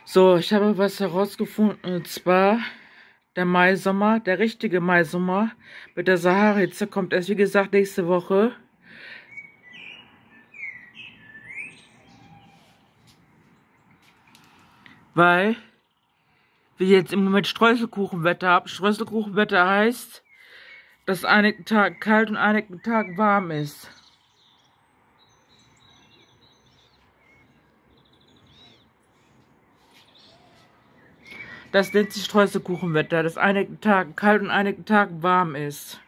So, ich habe was herausgefunden, und zwar der Maisommer, der richtige Maisommer mit der Sahara-Hitze kommt erst, wie gesagt, nächste Woche. Weil wir jetzt im Moment Streuselkuchenwetter haben. Streuselkuchenwetter heißt, dass einigen Tagen kalt und einigen Tagen warm ist. Das nennt sich Streuselkuchenwetter, dass einigen Tagen kalt und einigen Tagen warm ist.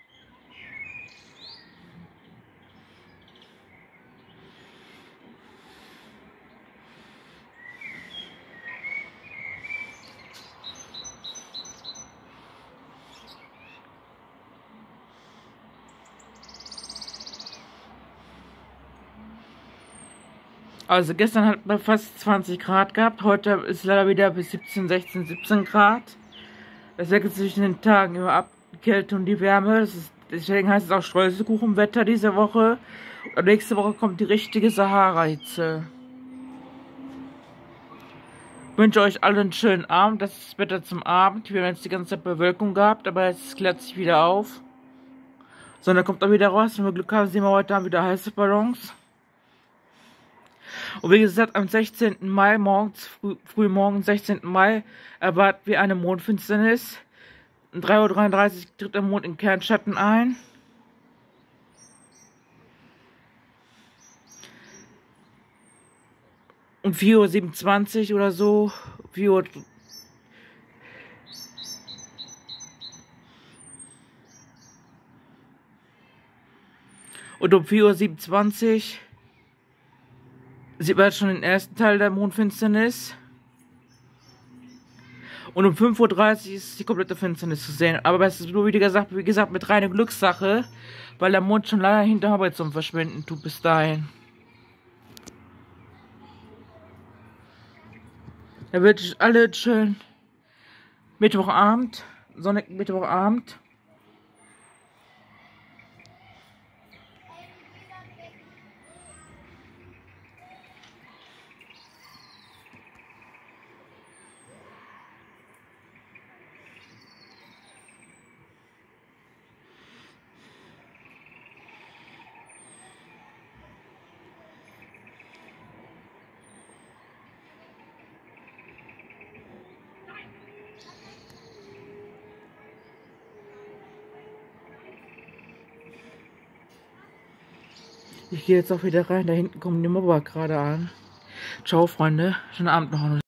Also gestern hat man fast 20 Grad gehabt, heute ist leider wieder bis 17, 16, 17 Grad. Das wechselt zwischen den Tagen immer ab, die Kälte und die Wärme. Deswegen heißt es auch Streuselkuchenwetter diese Woche. Und nächste Woche kommt die richtige Sahara-Hitze. Ich wünsche euch allen einen schönen Abend. Das ist das Wetter zum Abend. Wir haben jetzt die ganze Zeit Bewölkung gehabt, aber es klärt sich wieder auf. Sonne kommt auch wieder raus. Wenn wir Glück haben, sehen wir heute Abend wieder heiße Ballons. Und wie gesagt, am 16. Mai, morgens, früh morgen, 16. Mai, erwarten wir eine Mondfinsternis. Um 3:33 Uhr tritt der Mond in Kernschatten ein. Um 4:27 Uhr oder so, 4 Uhr. Und um 4:27 Uhr sieht man schon den ersten Teil der Mondfinsternis. Und um 5:30 Uhr ist die komplette Finsternis zu sehen. Aber es ist nur, wie gesagt, mit reiner Glückssache, weil der Mond schon leider hinter Horizont verschwinden tut bis dahin. Da wünsche ich alle einen schönen Mittwochabend, sonnigen Mittwochabend. Ich gehe jetzt auch wieder rein. Da hinten kommen die Mobber gerade an. Ciao, Freunde. Schönen Abend noch.